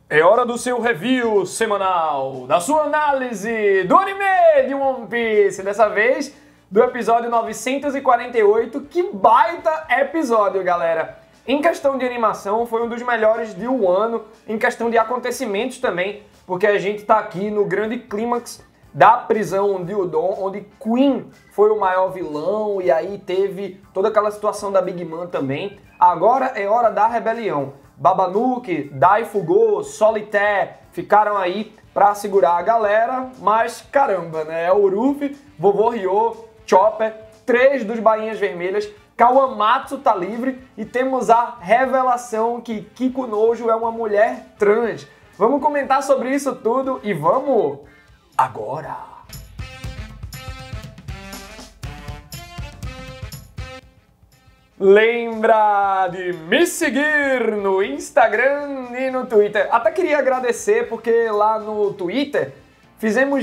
É hora do seu review semanal, da sua análise do anime de One Piece. Dessa vez, do episódio 948. Que baita episódio, galera! Em questão de animação, foi um dos melhores de um ano. Em questão de acontecimentos também, porque a gente tá aqui no grande clímax da prisão de Udon, onde Queen foi o maior vilão e aí teve toda aquela situação da Big Mom também. Agora é hora da rebelião. Babanuki, Daifugo, Solitaire ficaram aí pra segurar a galera, mas caramba, né? É o Ruffy, Vovô Ryo, Chopper, 3 dos Bainhas Vermelhas, Kawamatsu tá livre e temos a revelação que Kikunojo é uma mulher trans. Vamos comentar sobre isso tudo e vamos agora! Lembra de me seguir no Instagram e no Twitter. Até queria agradecer porque lá no Twitter fizemos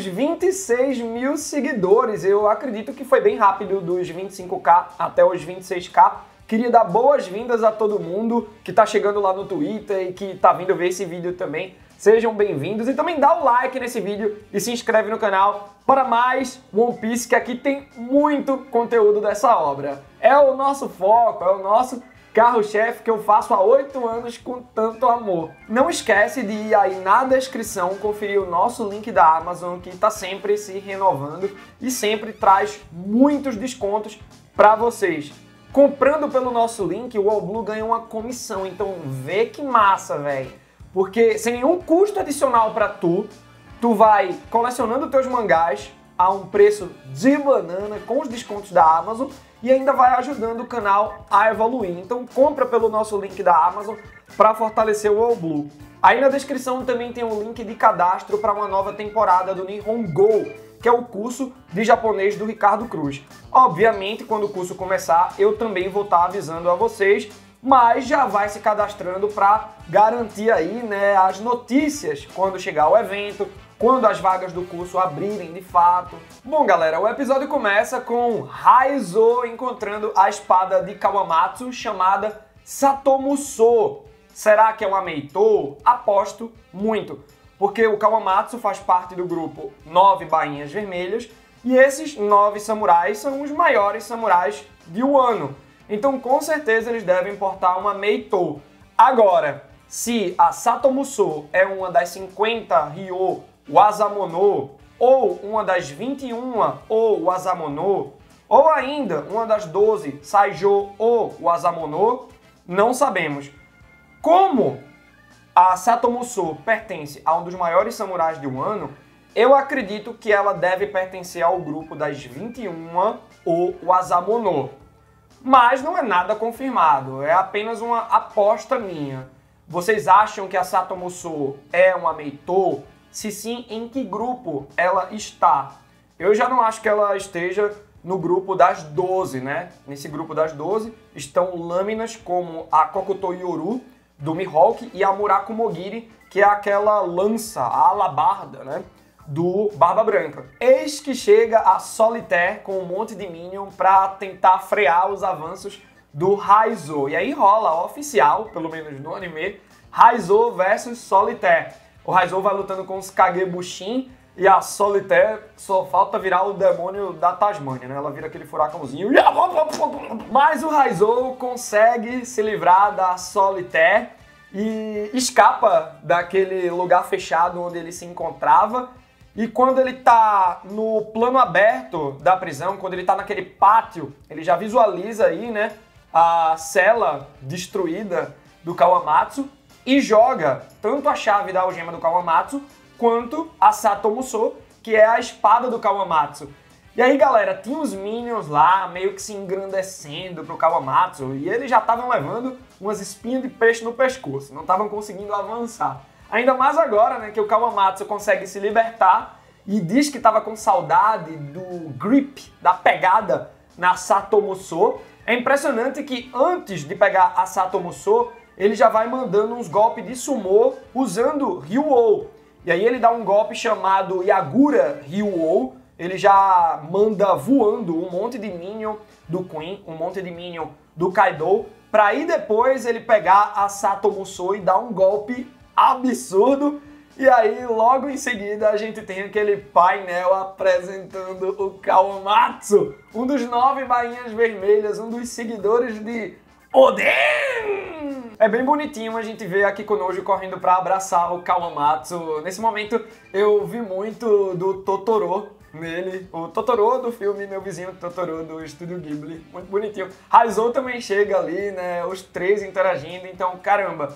26 mil seguidores. Eu acredito que foi bem rápido dos 25k até os 26k. Queria dar boas-vindas a todo mundo que tá chegando lá no Twitter e que tá vindo ver esse vídeo também. Sejam bem-vindos e também dá o like nesse vídeo e se inscreve no canal para mais One Piece, que aqui tem muito conteúdo dessa obra. É o nosso foco, é o nosso carro-chefe que eu faço há 8 anos com tanto amor. Não esquece de ir aí na descrição conferir o nosso link da Amazon, que está sempre se renovando e sempre traz muitos descontos para vocês. Comprando pelo nosso link, o All Blue ganha uma comissão, então vê que massa, velho. Porque sem nenhum custo adicional para tu vai colecionando teus mangás a um preço de banana com os descontos da Amazon e ainda vai ajudando o canal a evoluir. Então compra pelo nosso link da Amazon para fortalecer o All Blue. Aí na descrição também tem um link de cadastro para uma nova temporada do Nihongo, que é o curso de japonês do Ricardo Cruz. Obviamente, quando o curso começar, eu também vou estar avisando a vocês, mas já vai se cadastrando para garantir aí, né, as notícias quando chegar o evento, quando as vagas do curso abrirem de fato. Bom, galera, o episódio começa com Raizo encontrando a espada de Kawamatsu chamada Satomuso. Será que é uma Meitou? Aposto muito, porque o Kawamatsu faz parte do grupo 9 Bainhas Vermelhas e esses 9 samurais são os maiores samurais de Wano. Então, com certeza, eles devem portar uma Meitou. Agora, se a Satomuso é uma das 50 Ryo Wazamono, ou uma das 21 O Wazamono, ou ainda uma das 12 Saijo O Wazamono, não sabemos. Como a Satomuso pertence a um dos maiores samurais de Wano, eu acredito que ela deve pertencer ao grupo das 21 O Wazamono. Mas não é nada confirmado, é apenas uma aposta minha. Vocês acham que a Satomuso é uma Meitou? Se sim, em que grupo ela está? Eu já não acho que ela esteja no grupo das 12, né? Nesse grupo das 12 estão lâminas como a Kokuto Yoru, do Mihawk, e a Muraku Mogiri, que é aquela lança, a alabarda, né, do Barba Branca. Eis que chega a Solitaire com um monte de Minion para tentar frear os avanços do Raizo. E aí rola oficial, pelo menos no anime, Raizo versus Solitaire. O Raizo vai lutando com os Kagebushin e a Solitaire só falta virar o demônio da Tasmânia, né? Ela vira aquele furacãozinho. Mas o Raizo consegue se livrar da Solitaire e escapa daquele lugar fechado onde ele se encontrava. E quando ele tá no plano aberto da prisão, quando ele tá naquele pátio, ele já visualiza aí, né, a cela destruída do Kawamatsu e joga tanto a chave da algema do Kawamatsu quanto a Satomuso, que é a espada do Kawamatsu. E aí, galera, tinha os Minions lá meio que se engrandecendo pro Kawamatsu e eles já estavam levando umas espinhas de peixe no pescoço, não estavam conseguindo avançar. Ainda mais agora, né, que o Kawamatsu consegue se libertar e diz que estava com saudade do grip, da pegada na Satomuso. É impressionante que antes de pegar a Satomuso, ele já vai mandando uns golpes de sumô usando Ryu-Oh. E aí ele dá um golpe chamado Yagura Ryu-Oh. Ele já manda voando um monte de Minion do Queen, um monte de Minion do Kaido, para aí depois ele pegar a Satomuso e dar um golpe absurdo. E aí, logo em seguida, a gente tem aquele painel apresentando o Kawamatsu, um dos 9 bainhas vermelhas, um dos seguidores de Oden! É bem bonitinho a gente ver a Kikunojo correndo pra abraçar o Kawamatsu. Nesse momento, eu vi muito do Totoro nele, o Totoro do filme Meu Vizinho Totoro, do Estúdio Ghibli. Muito bonitinho. Raizou também chega ali, né? Os 3 interagindo, então, caramba.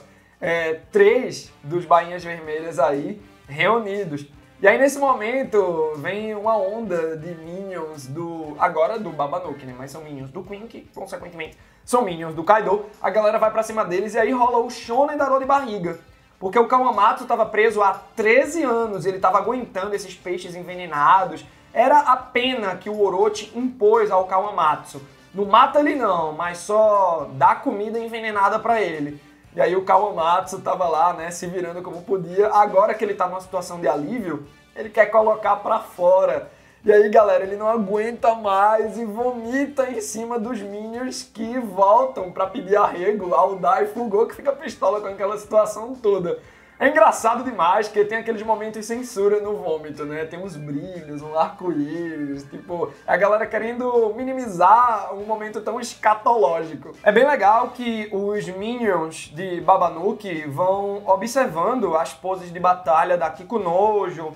3 dos bainhas vermelhas aí reunidos. E aí nesse momento vem uma onda de Minions agora do Babanuki, né? Mas são Minions do Queen, que consequentemente são Minions do Kaido. A galera vai pra cima deles e aí rola o shonen da dor de barriga. Porque o Kawamatsu tava preso há 13 anos, ele tava aguentando esses peixes envenenados. Era a pena que o Orochi impôs ao Kawamatsu. Não mata ele não, mas só dá comida envenenada pra ele. E aí o Kawamatsu tava lá, né, se virando como podia. Agora que ele tá numa situação de alívio, ele quer colocar pra fora. E aí, galera, ele não aguenta mais e vomita em cima dos Minions que voltam pra pedir arrego ao Daifugo, que fica pistola com aquela situação toda. É engraçado demais, porque tem aqueles momentos de censura no vômito, né? Tem uns brilhos, um arco-íris, tipo, a galera querendo minimizar um momento tão escatológico. É bem legal que os Minions de Babanuki vão observando as poses de batalha da Kikunojo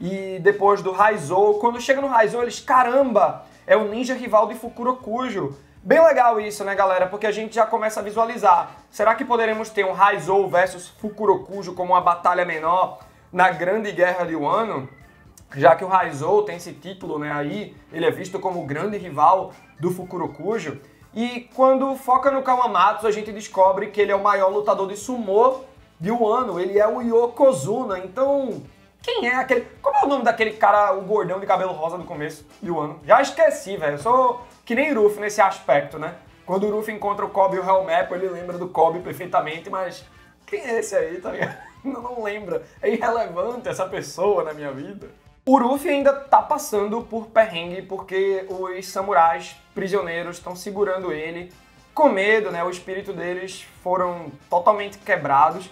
e depois do Raizou. Quando chega no Raizou, eles, caramba, é o ninja rival de Fukurokujo. Bem legal isso, né, galera? Porque a gente já começa a visualizar. Será que poderemos ter um Raizou versus Fukurokujo como uma batalha menor na Grande Guerra de Wano? Já que o Raizou tem esse título, né, aí, ele é visto como o grande rival do Fukurokujo. E quando foca no Kawamatsu, a gente descobre que ele é o maior lutador de sumô de Wano. Ele é o Yokozuna. Então, quem é aquele... Como é o nome daquele cara, o gordão de cabelo rosa do começo de Wano? Já esqueci, velho. Eu sou... que nem Ruffy nesse aspecto, né? Quando o Ruffy encontra o Kobe e o Hellmap, ele lembra do Kobe perfeitamente, mas quem é esse aí, tá ligado? Não lembra. É irrelevante essa pessoa na minha vida. O Ruffy ainda tá passando por perrengue porque os samurais prisioneiros estão segurando ele com medo, né? O espírito deles foram totalmente quebrados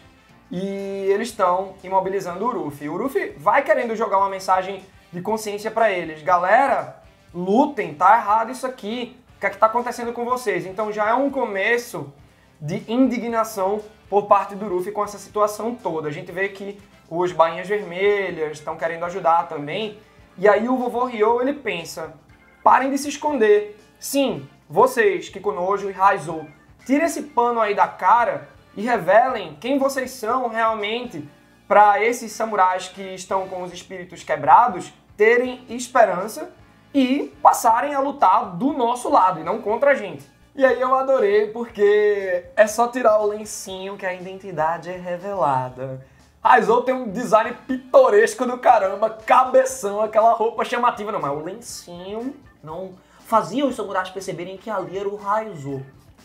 e eles estão imobilizando o Ruffy. O Ruffy vai querendo jogar uma mensagem de consciência pra eles. Galera, lutem, tá errado isso aqui, o que é que tá acontecendo com vocês? Então já é um começo de indignação por parte do Ruffy com essa situação toda. A gente vê que os bainhas vermelhas estão querendo ajudar também, e aí o vovô Ryo, ele pensa, parem de se esconder. Sim, vocês, Kikunojo e Raizou, tirem esse pano aí da cara e revelem quem vocês são realmente para esses samurais que estão com os espíritos quebrados terem esperança e passarem a lutar do nosso lado e não contra a gente. E aí eu adorei porque é só tirar o lencinho que a identidade é revelada. Raizou tem um design pitoresco do caramba, cabeção, aquela roupa chamativa. Não, mas o lencinho não fazia os samurais perceberem que ali era o Raizou.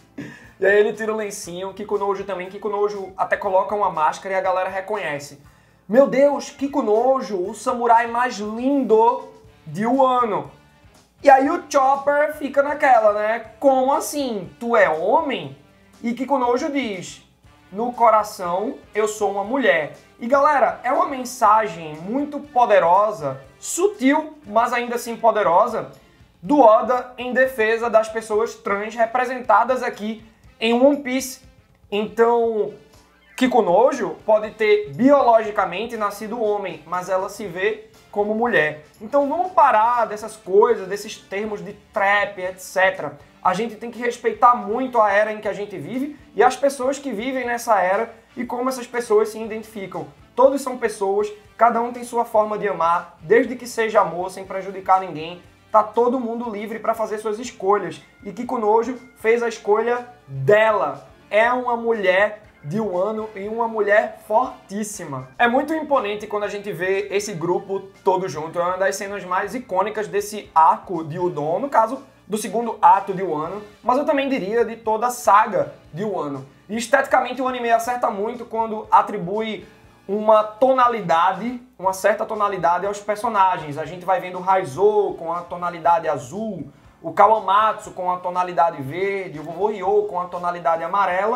E aí ele tira o lencinho, Kikunojo também. Kikunojo até coloca uma máscara e a galera reconhece. Meu Deus, Kikunojo, o samurai mais lindo de Wano. E aí o Chopper fica naquela, né? Como assim? Tu é homem? E Kikunojo diz, no coração eu sou uma mulher. E galera, é uma mensagem muito poderosa, sutil, mas ainda assim poderosa, do Oda em defesa das pessoas trans representadas aqui em One Piece. Então, Kikunojo pode ter biologicamente nascido homem, mas ela se vê como mulher. Então vamos parar dessas coisas, desses termos de trap, etc. A gente tem que respeitar muito a era em que a gente vive e as pessoas que vivem nessa era e como essas pessoas se identificam. Todos são pessoas, cada um tem sua forma de amar, desde que seja amor, sem prejudicar ninguém. Tá todo mundo livre para fazer suas escolhas. E Kikunojo fez a escolha dela. É uma mulher de Wano e uma mulher fortíssima. É muito imponente quando a gente vê esse grupo todo junto. É uma das cenas mais icônicas desse arco de Udon, no caso do segundo ato de Wano, mas eu também diria de toda a saga de Wano. E esteticamente o anime acerta muito quando atribui uma tonalidade, uma certa tonalidade aos personagens. A gente vai vendo o Raizou com a tonalidade azul, o Kawamatsu com a tonalidade verde, o vovô Ryo com a tonalidade amarela,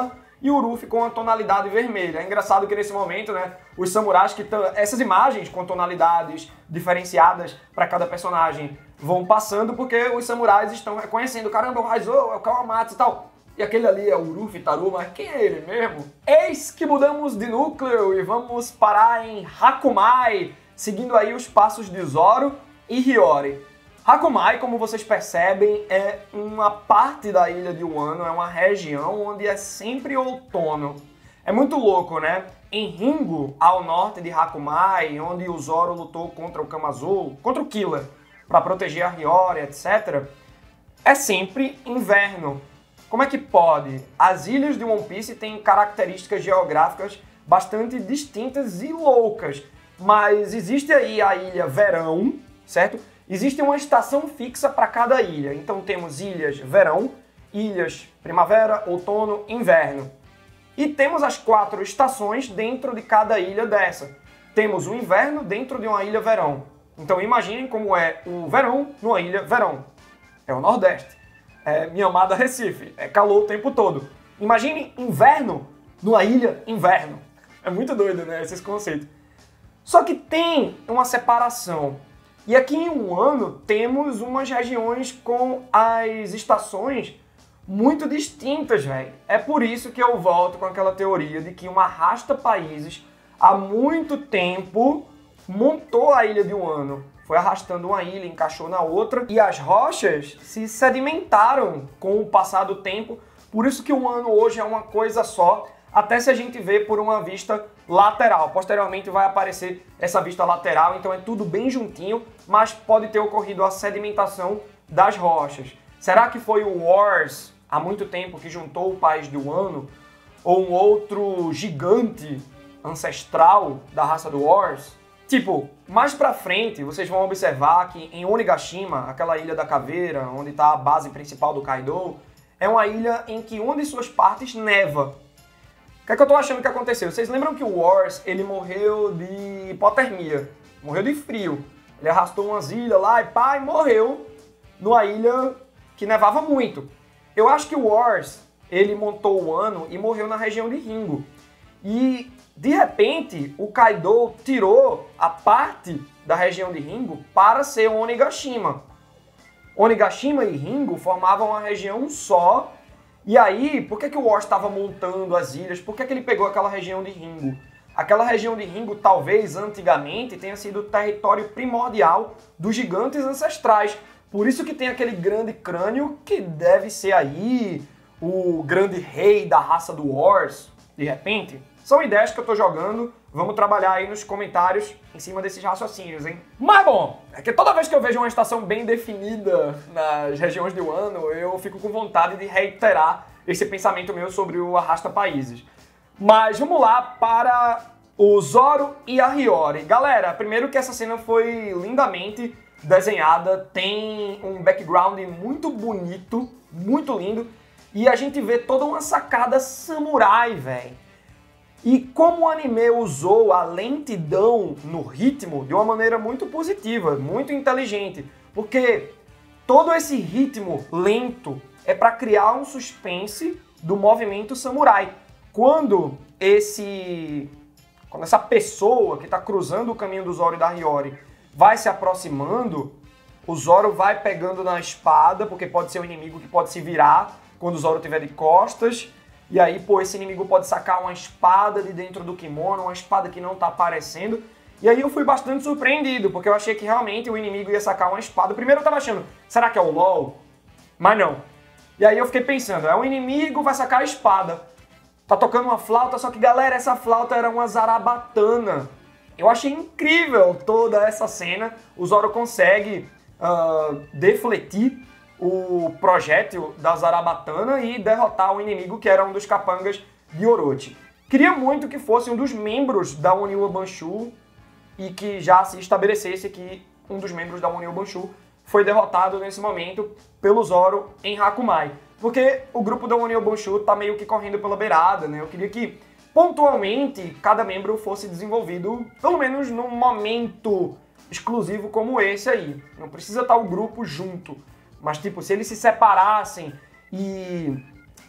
e o Ruffy com a tonalidade vermelha. É engraçado que nesse momento, né, os samurais que estão... Essas imagens com tonalidades diferenciadas para cada personagem vão passando porque os samurais estão reconhecendo, caramba, o Raizou, é o Kawamatsu e tal. E aquele ali é o Ruffy Taru, mas quem é ele mesmo? Eis que mudamos de núcleo e vamos parar em Hakumai, seguindo aí os passos de Zoro e Hiyori. Hakumai, como vocês percebem, é uma parte da ilha de Wano, é uma região onde é sempre outono. É muito louco, né? Em Ringo, ao norte de Hakumai, onde o Zoro lutou contra o Kamazo, contra o Killer, para proteger a Hiyori, etc., é sempre inverno. Como é que pode? As ilhas de One Piece têm características geográficas bastante distintas e loucas, mas existe aí a ilha Verão, certo? Existe uma estação fixa para cada ilha. Então temos ilhas verão, ilhas primavera, outono, inverno. E temos as 4 estações dentro de cada ilha dessa. Temos o inverno dentro de uma ilha verão. Então imaginem como é o verão numa ilha verão. É o Nordeste. É minha amada Recife. É calor o tempo todo. Imagine inverno numa ilha inverno. É muito doido, né, esses conceitos. Só que tem uma separação. E aqui em Wano temos umas regiões com as estações muito distintas, velho. É por isso que eu volto com aquela teoria de que um arrasta-países há muito tempo montou a ilha de Wano. Foi arrastando uma ilha, encaixou na outra e as rochas se sedimentaram com o passar do tempo. Por isso que o Wano hoje é uma coisa só, até se a gente vê por uma vista lateral. Posteriormente vai aparecer essa vista lateral, então é tudo bem juntinho, mas pode ter ocorrido a sedimentação das rochas. Será que foi o Wars, há muito tempo, que juntou o país de Wano? Ou um outro gigante ancestral da raça do Wars? Tipo, mais pra frente, vocês vão observar que em Onigashima, aquela ilha da caveira, onde está a base principal do Kaido, é uma ilha em que uma de suas partes neva. O que é que eu tô achando que aconteceu? Vocês lembram que o Wars, ele morreu de hipotermia, morreu de frio. Ele arrastou umas ilhas lá e pá, e morreu numa ilha que nevava muito. Eu acho que o Wars, ele montou o Wano e morreu na região de Ringo. E, de repente, o Kaido tirou a parte da região de Ringo para ser Onigashima. Onigashima e Ringo formavam uma região só. E aí, por que o Wars estava montando as ilhas? Por que ele pegou aquela região de Ringo? Aquela região de Ringo, talvez, antigamente, tenha sido o território primordial dos gigantes ancestrais. Por isso que tem aquele grande crânio que deve ser aí o grande rei da raça do Wars, de repente. São ideias que eu tô jogando, vamos trabalhar aí nos comentários em cima desses raciocínios, hein? Mas bom, é que toda vez que eu vejo uma estação bem definida nas regiões de Wano, eu fico com vontade de reiterar esse pensamento meu sobre o arrasta-países. Mas vamos lá para o Zoro e a Hiyori. Galera, primeiro que essa cena foi lindamente desenhada, tem um background muito bonito, muito lindo, e a gente vê toda uma sacada samurai, velho. E como o anime usou a lentidão no ritmo de uma maneira muito positiva, muito inteligente, porque todo esse ritmo lento é para criar um suspense do movimento samurai. Quando essa pessoa que está cruzando o caminho do Zoro e da Hiyori vai se aproximando, o Zoro vai pegando na espada, porque pode ser um inimigo que pode se virar quando o Zoro estiver de costas. E aí, pô, esse inimigo pode sacar uma espada de dentro do kimono, uma espada que não tá aparecendo. E aí eu fui bastante surpreendido, porque eu achei que realmente o inimigo ia sacar uma espada. Primeiro eu tava achando, será que é o LoL? Mas não. E aí eu fiquei pensando, é um inimigo, vai sacar a espada. Tá tocando uma flauta, só que, galera, essa flauta era uma zarabatana. Eu achei incrível toda essa cena. O Zoro consegue defletir o projétil da zarabatana e derrotar o inimigo que era um dos capangas de Orochi. Queria muito que fosse um dos membros da Oniwa Banshu e que já se estabelecesse que um dos membros da Oniwa Banshu foi derrotado nesse momento pelo Zoro em Hakumai. Porque o grupo da Oniwa Banshu tá meio que correndo pela beirada, né? Eu queria que pontualmente cada membro fosse desenvolvido, pelo menos num momento exclusivo como esse aí. Não precisa estar o grupo junto. Mas, tipo, se eles se separassem e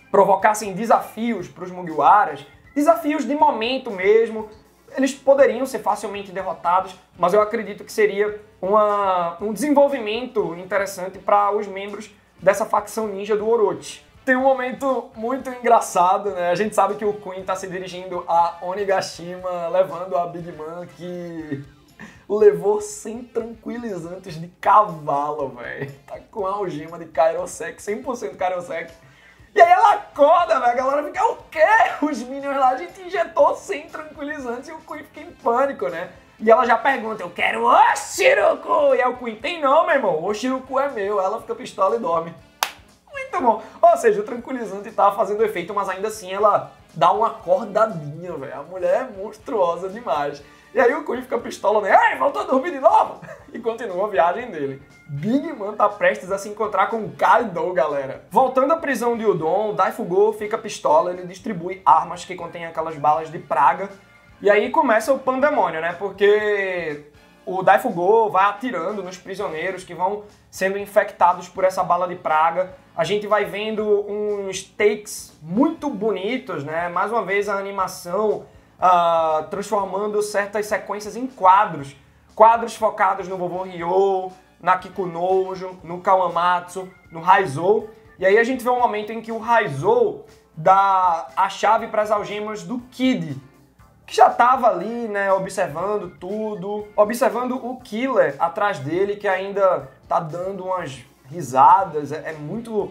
provocassem desafios para os Mugiwaras, desafios de momento mesmo. Eles poderiam ser facilmente derrotados, mas eu acredito que seria um desenvolvimento interessante para os membros dessa facção ninja do Orochi. Tem um momento muito engraçado, né? A gente sabe que o Queen tá se dirigindo a Onigashima, levando a Big Mom, que levou 100 tranquilizantes de cavalo, velho. Tá com a algema de Kairosek, 100% Kairosek. E aí ela acorda, velho, a galera fica, o quê? Os Minions lá, a gente injetou 100 tranquilizantes e o Queen fica em pânico, né? E ela já pergunta, eu quero o Shiroko! E aí o Queen, tem não, meu irmão, o Shiroko é meu. Ela fica pistola e dorme. Muito bom. Ou seja, o tranquilizante tá fazendo efeito, mas ainda assim ela dá uma acordadinha, velho. A mulher é monstruosa demais. E aí o Queen fica pistola, né? Ei, voltou a dormir de novo! E continua a viagem dele. Big Mom tá prestes a se encontrar com Kaido, galera. Voltando à prisão de Udon, Daifugo fica pistola, ele distribui armas que contêm aquelas balas de praga. E aí começa o pandemônio, né? Porque o Daifugo vai atirando nos prisioneiros que vão sendo infectados por essa bala de praga. A gente vai vendo uns takes muito bonitos, né? Mais uma vez a animação transformando certas sequências em quadros. Quadros focados no Vovô Ryo, na Kikunojo, no Kawamatsu, no Raizou. E aí a gente vê um momento em que o Raizou dá a chave para as algemas do Kid, que já estava ali, né, observando tudo, observando o Killer atrás dele, que ainda tá dando umas risadas. É muito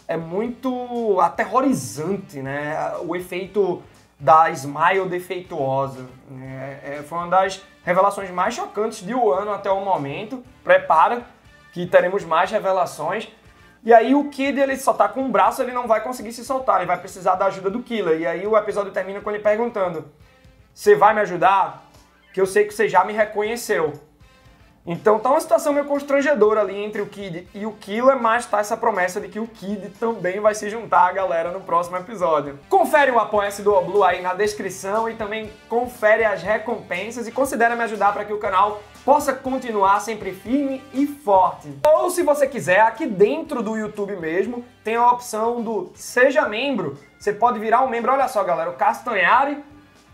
aterrorizante, né, o efeito da Smile defeituosa. Foi uma das revelações mais chocantes de Wano até o momento. Prepara, que teremos mais revelações. E aí o Kid, ele só tá com um braço, ele não vai conseguir se soltar, ele vai precisar da ajuda do Killer. E aí o episódio termina com ele perguntando, você vai me ajudar? Que eu sei que você já me reconheceu. Então tá uma situação meio constrangedora ali entre o Kid e o Killer, mas tá essa promessa de que o Kid também vai se juntar à galera no próximo episódio. Confere o Apoia-se do Oblu aí na descrição e também confere as recompensas e considera me ajudar para que o canal possa continuar sempre firme e forte. Ou se você quiser, aqui dentro do YouTube mesmo, tem a opção do Seja Membro. Você pode virar um membro. Olha só, galera, o Castanhari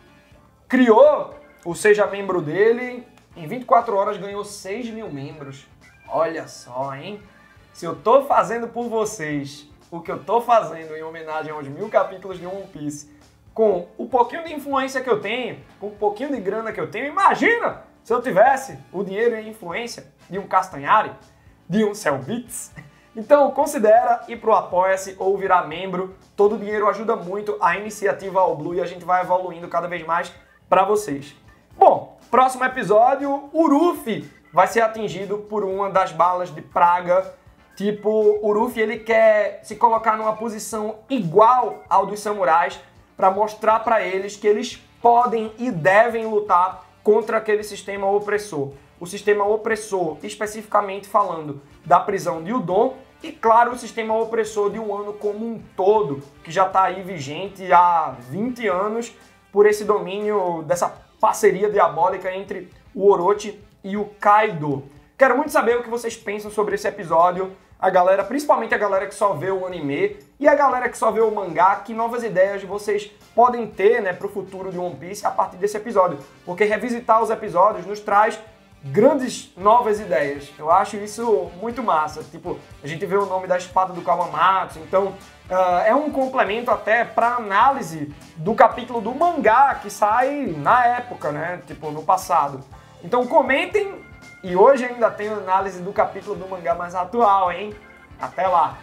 criou o Seja Membro dele. Em 24 horas ganhou 6 mil membros. Olha só, hein? Se eu tô fazendo por vocês o que eu tô fazendo em homenagem aos 1000 capítulos de One Piece, com o pouquinho de influência que eu tenho, com o pouquinho de grana que eu tenho, imagina se eu tivesse o dinheiro e a influência de um Castanhari, de um Cellbits. Então considera ir pro Apoia-se ou virar membro. Todo o dinheiro ajuda muito a iniciativa Oblu e a gente vai evoluindo cada vez mais para vocês. Bom, próximo episódio, o Ruffy vai ser atingido por uma das balas de praga. Tipo, o Ruffy, ele quer se colocar numa posição igual ao dos samurais para mostrar para eles que eles podem e devem lutar contra aquele sistema opressor. O sistema opressor, especificamente falando da prisão de Udon e, claro, o sistema opressor de Wano como um todo, que já está aí vigente há 20 anos por esse domínio dessa parceria diabólica entre o Orochi e o Kaido. Quero muito saber o que vocês pensam sobre esse episódio. A galera, principalmente a galera que só vê o anime e a galera que só vê o mangá, que novas ideias vocês podem ter, né, pro futuro de One Piece a partir desse episódio. Porque revisitar os episódios nos traz grandes novas ideias. Eu acho isso muito massa. Tipo, a gente vê o nome da espada do Kawamatsu, então é um complemento até para análise do capítulo do mangá que sai na época, né? Tipo, no passado. Então comentem, e hoje ainda tem análise do capítulo do mangá mais atual, hein? Até lá!